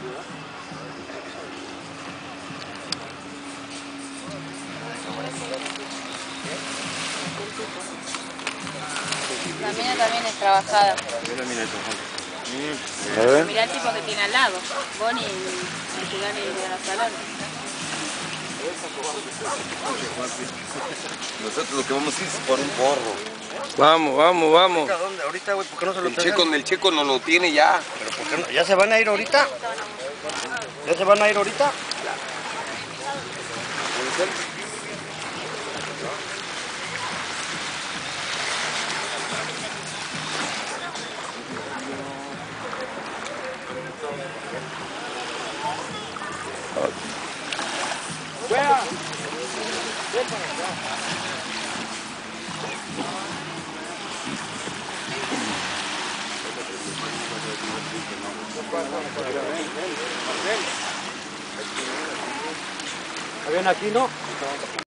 La mina también es trabajada. Mirá el tipo que tiene al lado. Bonnie, el que gane de la salón. Nosotros lo que vamos a ir es por un porro. Vamos, vamos, vamos. ¿Dónde? Ahorita, güey, ¿por qué no se lo El checo no lo tiene ya. ¿Pero por qué no? ¿Ya se van a ir ahorita? ¿Ya se van a ir ahorita? ¿Ven aquí, no?